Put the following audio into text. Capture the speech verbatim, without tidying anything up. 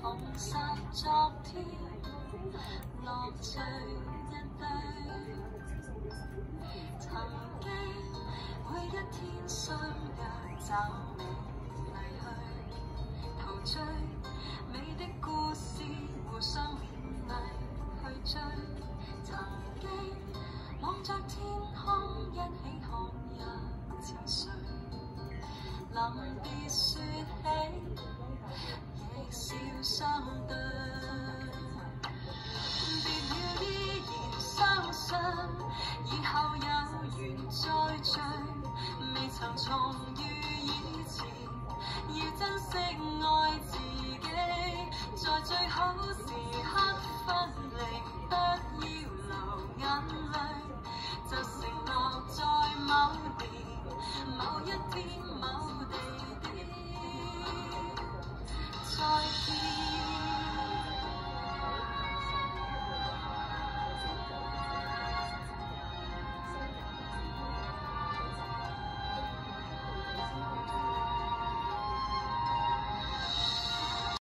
奉散昨天，樂趣一堆。曾經每一天相約，找你離去，陶醉美的故事，互相勉勵去追。曾經望着天空，一起看日沉睡。臨別說起，亦笑相對。